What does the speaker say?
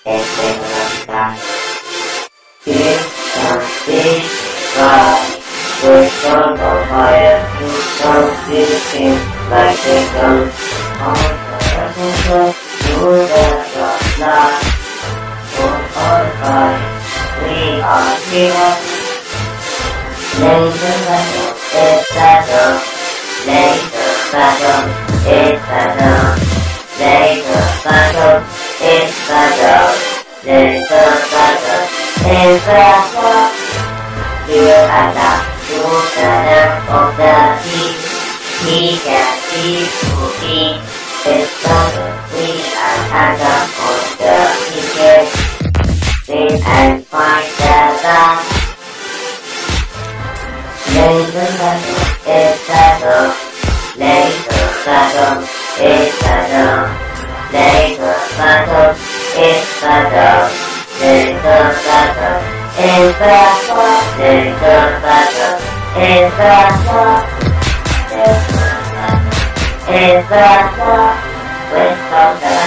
in the sky. Here comes big sky. With some of fire, you don't feel like they come on the center to the light. For all fire, we are here. Laser battle, it's battle. Laser battle, it's battle. Laser battle, it's battle. Laser battle, it's battle. Here at the center of the heat, he can see to be. It's battle, we are at the on the ticket. Win and find the last. Laser battle, it's battle. Laser battle, it's battle. Laser battle, it's battle. Laser battle, it's battle. Laser battle, it's battle. Laser battle, it's battle. With the